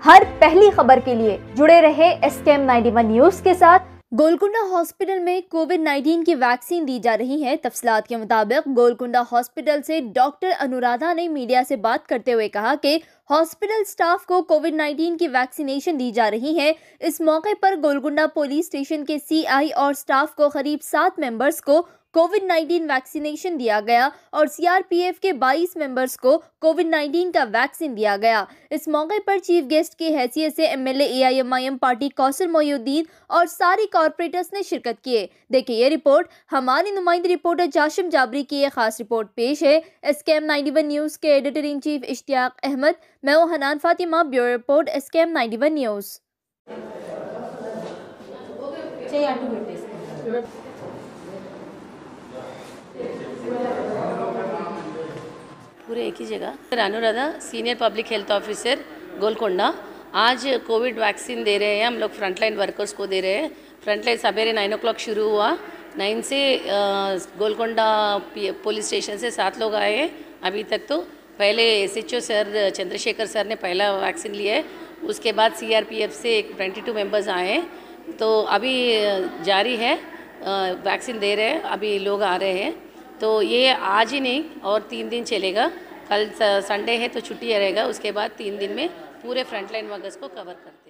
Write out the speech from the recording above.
हर पहली खबर के लिए जुड़े रहे SKM 91 न्यूज के साथ। गोलकुंडा हॉस्पिटल में कोविड-19 की वैक्सीन दी जा रही है। तफसीलात के मुताबिक गोलकुंडा हॉस्पिटल से डॉक्टर अनुराधा ने मीडिया से बात करते हुए कहा कि हॉस्पिटल स्टाफ को कोविड-19 की वैक्सीनेशन दी जा रही है। इस मौके पर गोलकुंडा पुलिस स्टेशन के CI और स्टाफ को करीब 7 मेंबर्स को कोविड-19 वैक्सीनेशन दिया गया और CRPF के 22 मेंबर्स को कोविड-19 का वैक्सीन दिया गया। इस मौके पर चीफ गेस्ट की हैसियत से MLA AIMIM party Kausar Moinuddin और सारी कॉर्पोरेटर्स ने शिरकत किए। देखिए ये रिपोर्ट, हमारी नुमाइंदी रिपोर्टर जाशिम जाबरी की एक खास रिपोर्ट पेश है। SKM 91 न्यूज के editor in chief Ishtiaq Ahmad, मैं हूं Hanan Fatima, bureau report SKM 91 news. पूरे एक ही जगह। Anuradha, senior public health officer Golconda. आज कोविड वैक्सीन दे रहे हैं हम लोग, फ्रंटलाइन वर्कर्स को दे रहे हैं। फ्रंटलाइन सवेरे 9 o'clock शुरू हुआ। 9 से गोलकोंडा पुलिस स्टेशन से 7 लोग आए हैं अभी तक। तो पहले SHO सर चंद्रशेखर सर ने पहला वैक्सीन लिया है, उसके बाद CRPF से 22 मेंबर्स आए हैं। तो अभी जारी है, वैक्सीन दे रहे हैं, अभी लोग आ रहे हैं। तो ये आज ही नहीं और 3 दिन चलेगा। कल संडे है तो छुट्टी रहेगा, उसके बाद 3 दिन में पूरे फ्रंटलाइन वर्कर्स को कवर कर